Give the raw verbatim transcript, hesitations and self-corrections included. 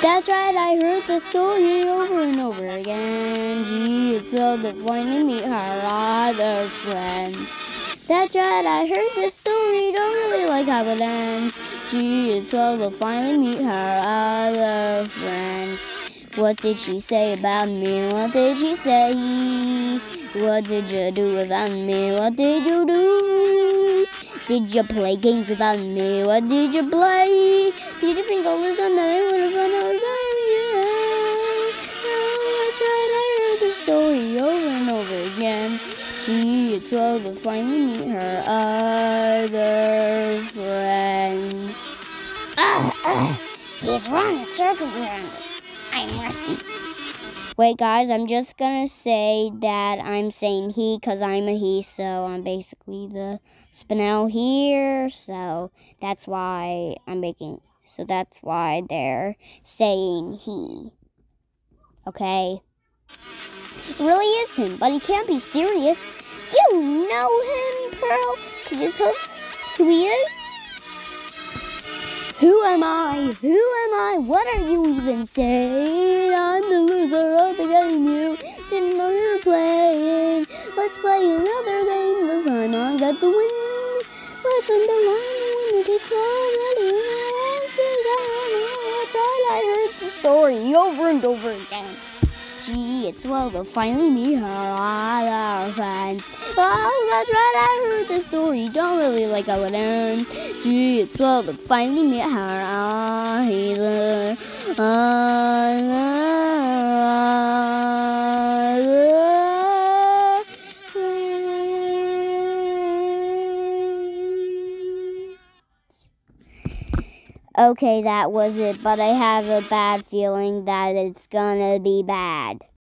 That's right, I heard the story over and over again. Gee, it's so that finally meet her other friends. That's right, I heard the story, don't really like how it ends. Gee, it's so they'll finally meet her other friends. What did she say about me? What did she say? What did you do without me? What did you do? Did you play games without me? What did you play? Did you think all this time that I would have run out without you? Oh, that's right, I heard the story over and over again. Gee, it's well to finally meet her other friends. Ugh, ugh, he's run in circles around us. I'm rusty. Wait, guys, I'm just gonna say that I'm saying he because I'm a he, so I'm basically the spinel here, so that's why I'm making, so that's why they're saying he. Okay? It really is him, but he can't be serious. You know him, Pearl? Can you tell us who he is? Who am I? Who am I? What are you even saying? I'm the loser of the game you didn't know you were playing. Let's play another game. This time I got the win. Listen to line, the winner takes all. I heard the story over and over again. Gee, it's well to finally meet her other friends. Oh, that's right, I heard the story. Don't really like how it ends. Gee, it's well to finally meet her other other friends. Okay, that was it, but I have a bad feeling that it's gonna be bad.